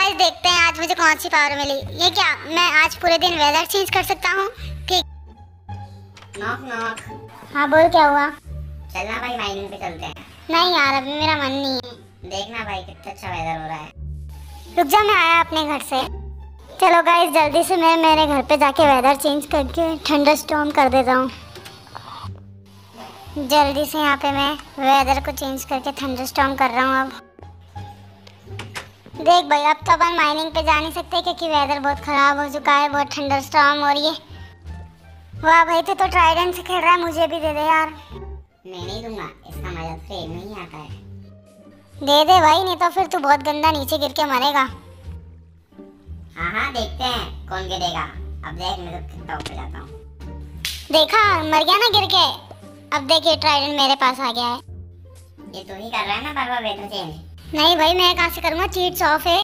Guys देखते हैं आज मुझे कौन सी पावर मिली। ये क्या, मैं आज पूरे दिन वेदर चेंज कर सकता हूँ? ठीक। Knock knock. हाँ बोल, क्या हुआ? चलना भाई, माइनिंग पे चलते हैं। नहीं यार, अभी मेरा मन नहीं है। देखना भाई कितना अच्छा वेदर हो रहा है। रुक जा, मैं आया अपने घर से। चलो गाइस जल्दी से मैं मेरे घर पे जाके वेदर चेंज करके थंडर स्टॉर्म कर देता हूँ। जल्दी से यहाँ पे मैं वेदर को चेंज करके थंडर स्टॉर्म कर रहा हूँ। अब देख भाई, अब तो अपन माइनिंग पे जा नहीं सकते क्योंकि वेदर बहुत खराब हो चुका है, बहुत थंडर स्टॉर्म हो रही है। वाह भाई, तू तो ट्राइडेंट से खेल रहा है, मुझे भी दे दे यार। मैं नहीं दूंगा, इसका मजा तो खेल में ही आता है। दे दे भाई, नहीं तो फिर तू बहुत गंदा नीचे गिर के मरेगा। हाँ देखते हैं कौन गिरेगा। अब देख मैं तो कितना ऊपर जाता हूँ। देखा, मर गया ना गिर के। अब देखिए ट्राइडेंट मेरे पास आ गया है। ये तू ही कर रहा है ना बार बार वेदर चेंज? नहीं भाई, मैं कहाँ से करूँगा, चीट्स ऑफ है।